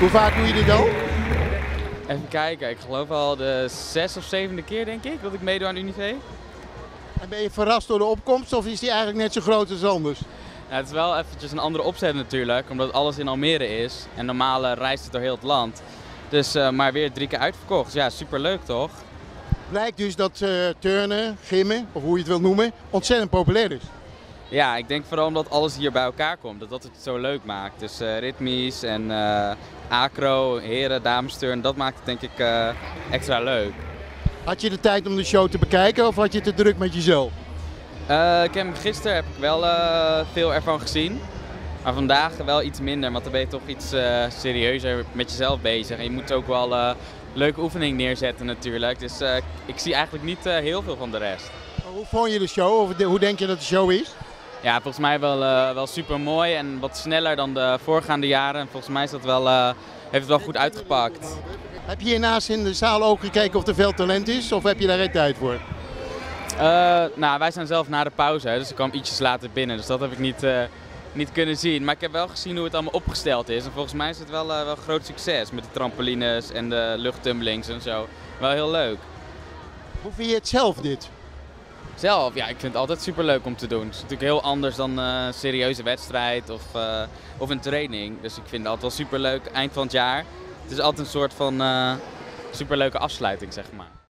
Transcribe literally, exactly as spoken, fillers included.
Hoe vaak doe je dit al? Even kijken, ik geloof al de zes of zevende keer denk ik dat ik meedoe aan Unive. En ben je verrast door de opkomst of is die eigenlijk net zo groot als anders? Ja, het is wel eventjes een andere opzet natuurlijk, omdat alles in Almere is. En normaal uh, reist het door heel het land. Dus uh, maar weer drie keer uitverkocht. Ja, superleuk toch? Blijkt dus dat uh, turnen, gymmen, of hoe je het wil noemen, ontzettend populair is. Ja, ik denk vooral omdat alles hier bij elkaar komt, dat dat het zo leuk maakt. Dus uh, ritmisch en uh, acro, heren, damesturn, dat maakt het denk ik uh, extra leuk. Had je de tijd om de show te bekijken of had je te druk met jezelf? Uh, ik heb, gisteren heb ik wel uh, veel ervan gezien, maar vandaag wel iets minder, want dan ben je toch iets uh, serieuzer met jezelf bezig. En je moet ook wel uh, leuke oefeningen neerzetten natuurlijk, dus uh, ik zie eigenlijk niet uh, heel veel van de rest. Hoe vond je de show of de, hoe denk je dat de show is? Ja, volgens mij wel, uh, wel super mooi en wat sneller dan de voorgaande jaren. En volgens mij is dat wel, uh, heeft het wel goed uitgepakt. Heb je hiernaast in de zaal ook gekeken of er veel talent is of heb je daar geen tijd voor? Uh, nou, wij zijn zelf na de pauze, hè, dus ik kwam ietsjes later binnen, dus dat heb ik niet, uh, niet kunnen zien. Maar ik heb wel gezien hoe het allemaal opgesteld is en volgens mij is het wel, uh, wel een groot succes met de trampolines en de luchttumblings en zo. Wel heel leuk. Hoe vind je het zelf dit? Zelf, ja, ik vind het altijd super leuk om te doen. Het is natuurlijk heel anders dan uh, een serieuze wedstrijd of, uh, of een training. Dus ik vind het altijd wel super leuk eind van het jaar. Het is altijd een soort van uh, superleuke afsluiting, zeg maar.